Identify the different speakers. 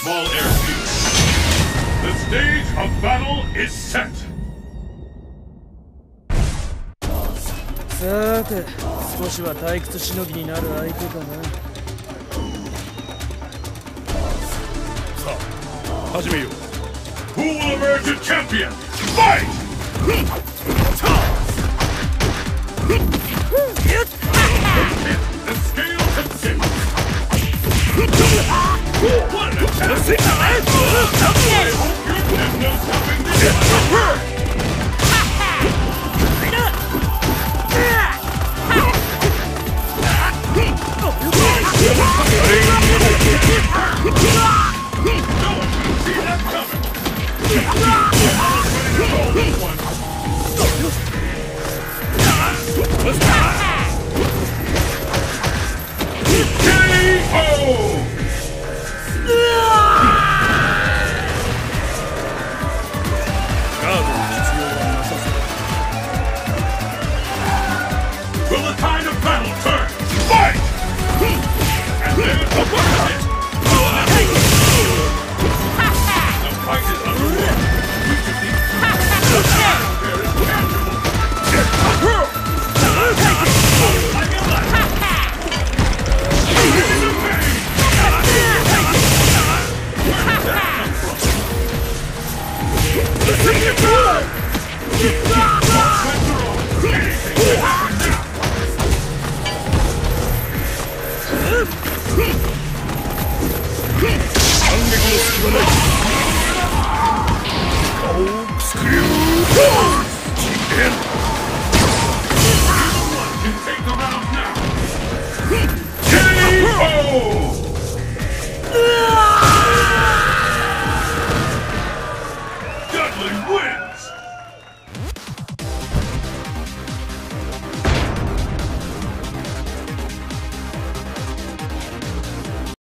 Speaker 1: small airfield. The stage of battle is set.
Speaker 2: さて、少しは退屈しのぎになる相手かな。
Speaker 1: さあ、始めよう。Who will emerge a champion? Fight! The scale has tipped. What an attack! I hope there's no stopping this. No one can see that coming. Will the tide of battle turn? Fight! And there's the first hit. The fight is underway. We just need to there is tangible. Like a light. Into pain. Where did that come from? The signature! Anything can happen now. Can take the round now. K.O.